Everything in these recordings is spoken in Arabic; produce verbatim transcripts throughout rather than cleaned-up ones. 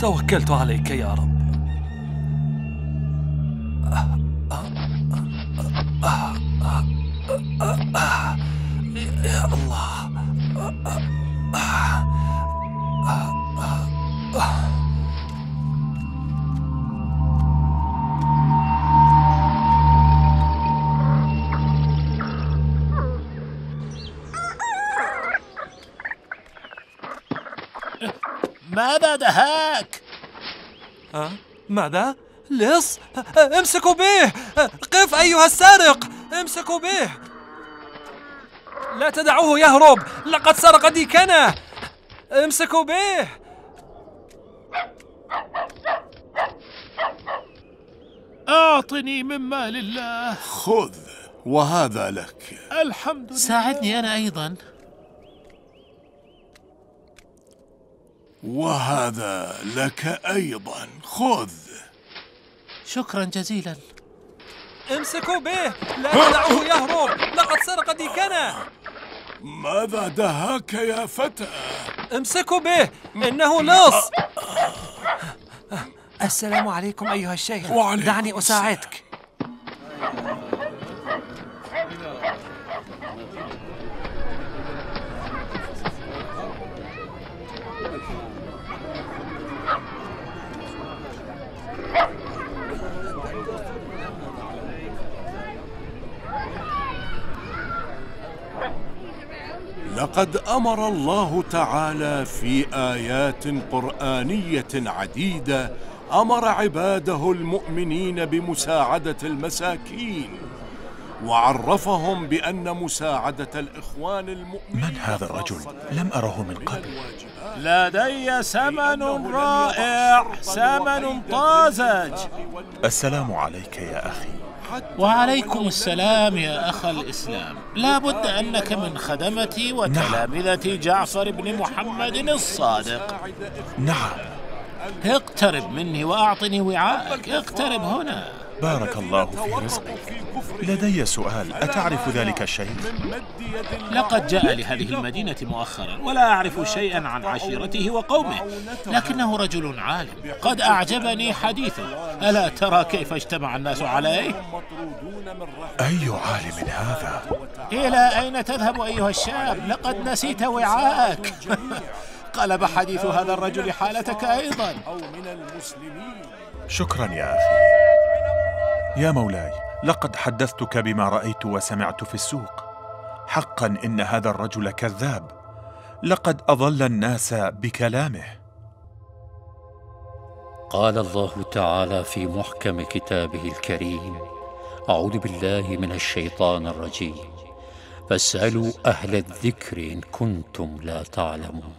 توكلت عليك يا رب. يا الله. ماذا دهاك؟ أه؟ ماذا؟ لص؟ امسكوا به! قف أيها السارق! امسكوا به! لا تدعوه يهرب! لقد سرق ديكنا! امسكوا به! أعطني من مال الله. خذ، وهذا لك. الحمد لله. ساعدني أنا أيضا. وهذا لك أيضا، خذ. شكرا جزيلا. امسكوا به! لا تدعوه يهرب! لقد سرق ديكنا! ماذا دهاك يا فتى؟ امسكوا به! إنه لص! السلام عليكم أيها الشيخ. دعني أساعدك. لقد أمر الله تعالى في آيات قرآنية عديدة، أمر عباده المؤمنين بمساعدة المساكين، وعرفهم بأن مساعدة الإخوان المؤمنين. من هذا الرجل؟ لم أره من قبل. لدي ثمن رائع، ثمن طازج. السلام عليك يا أخي. وعليكم السلام يا أخ الإسلام. لا بد أنك من خدمتي وتلامذة جعفر بن محمد الصادق. نعم. اقترب مني وأعطني وعاءك. اقترب هنا. بارك الله في رزقك. لدي سؤال، أتعرف ذلك الشيخ؟ لقد جاء لهذه المدينة مؤخرا، ولا أعرف شيئا عن عشيرته وقومه، لكنه رجل عالم. قد أعجبني حديثه. ألا ترى كيف اجتمع الناس عليه؟ أي عالم هذا؟ إلى أين تذهب أيها الشاب؟ لقد نسيت وعاءك. قلب حديث هذا الرجل حالتك أيضا. شكرا يا أخي. يا مولاي، لقد حدثتك بما رأيت وسمعت في السوق. حقا إن هذا الرجل كذاب. لقد أضل الناس بكلامه. قال الله تعالى في محكم كتابه الكريم: أعوذ بالله من الشيطان الرجيم، فاسألوا أهل الذكر إن كنتم لا تعلمون.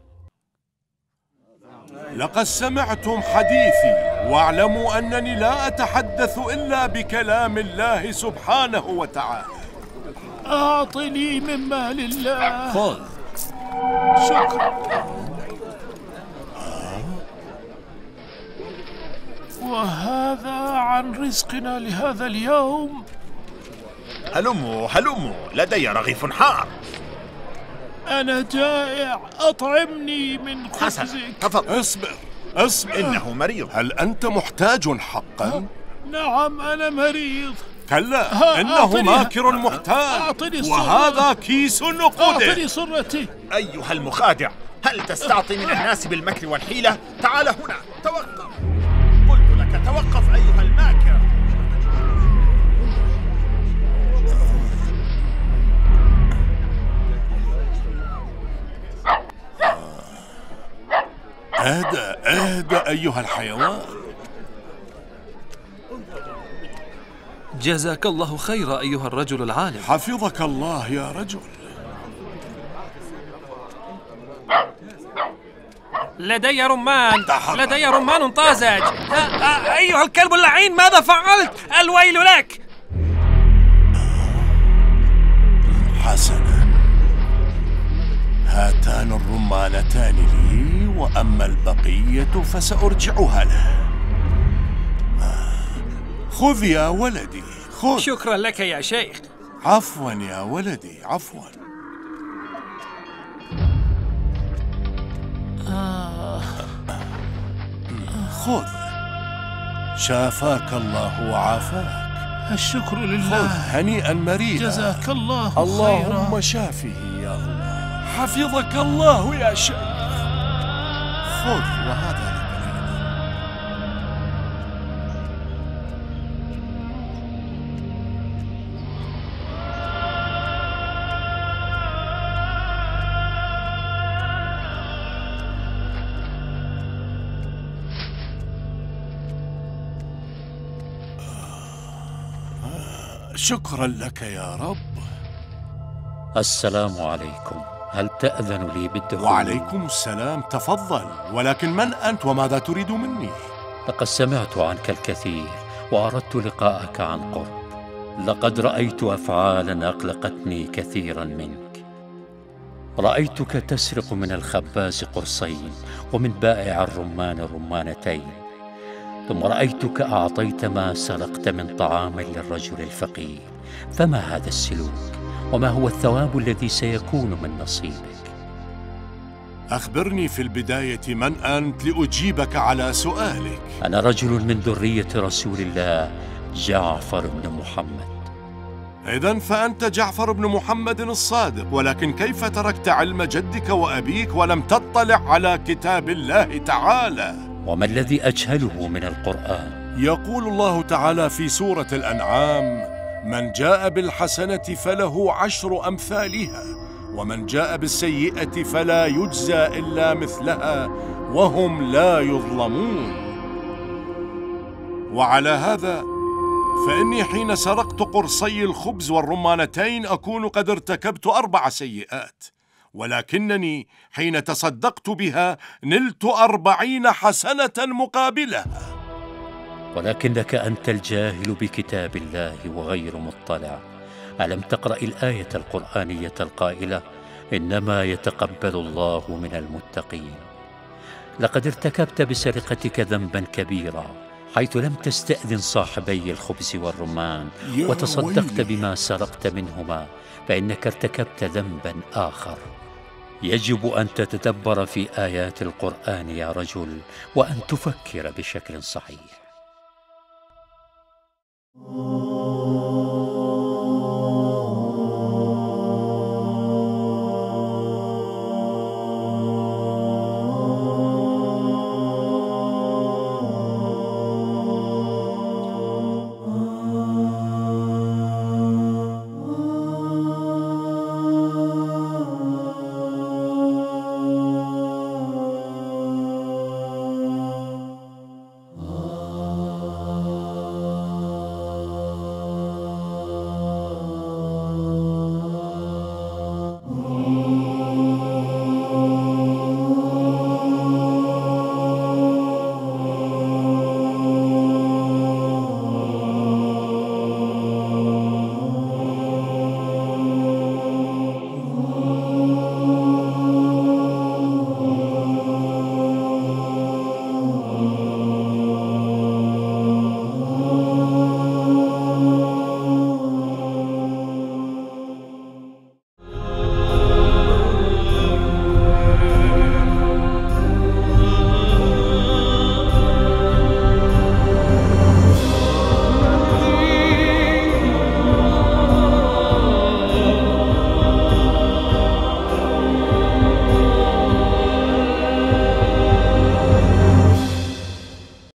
لقد سمعتم حديثي، واعلموا أنني لا أتحدث إلا بكلام الله سبحانه وتعالى. أعطني من مال الله. خذ. شكرا. وهذا عن رزقنا لهذا اليوم. هلموا هلموا، لدي رغيف حار. أنا جائع، أطعمني من خبزك. تفضل. اصبر اصبر، إنه مريض. هل أنت محتاج حقا؟ نعم أنا مريض. كلا، إنه ماكر محتاج، وهذا كيس نقود. أعطني صرتي. أيها المخادع، هل تستعطي من الناس بالمكر والحيلة؟ تعال هنا، توقف. قلت لك توقف أيها الماكر. اهدأ اهدأ أيها الحيوان. جزاك الله خيرا أيها الرجل العالم. حفظك الله يا رجل. لدي رمان، لدي رمان طازج. أيها الكلب اللعين، ماذا فعلت؟ الويل لك. حسنا، هاتان الرمانتان لي، وأما البقية فسأرجعها له. خذ يا ولدي، خذ. شكرا لك يا شيخ. عفوا يا ولدي، عفوا. آه. خذ، شافاك الله وعافاك. الشكر خذ لله. هنيئا مريئا. جزاك الله خيرا. اللهم شافه يا الله. حفظك الله يا شيخ. خذ وهذا لك. شكرا لك يا رب. السلام عليكم، هل تأذن لي بالدخول؟ وعليكم السلام، تفضل. ولكن من أنت وماذا تريد مني؟ لقد سمعت عنك الكثير وأردت لقاءك عن قرب. لقد رأيت أفعالا أقلقتني كثيرا منك. رأيتك تسرق من الخباز قرصين ومن بائع الرمان رمانتين، ثم رأيتك أعطيت ما سرقت من طعام للرجل الفقير. فما هذا السلوك؟ وما هو الثواب الذي سيكون من نصيبك؟ أخبرني في البداية من أنت لأجيبك على سؤالك. أنا رجل من ذرية رسول الله جعفر بن محمد. إذن فأنت جعفر بن محمد الصادق، ولكن كيف تركت علم جدك وأبيك ولم تطلع على كتاب الله تعالى؟ وما الذي أجهله من القرآن؟ يقول الله تعالى في سورة الأنعام: من جاء بالحسنة فله عشر أمثالها ومن جاء بالسيئة فلا يجزى إلا مثلها وهم لا يظلمون. وعلى هذا فإني حين سرقت قرصي الخبز والرمانتين أكون قد ارتكبت أربع سيئات، ولكنني حين تصدقت بها نلت أربعين حسنة مقابلها. ولكنك أنت الجاهل بكتاب الله وغير مطلع. ألم تقرأ الآية القرآنية القائلة: إنما يتقبل الله من المتقين؟ لقد ارتكبت بسرقتك ذنبا كبيرا، حيث لم تستأذن صاحبي الخبز والرمان وتصدقت بما سرقت منهما، فإنك ارتكبت ذنبا آخر. يجب أن تتدبر في آيات القرآن يا رجل، وأن تفكر بشكل صحيح.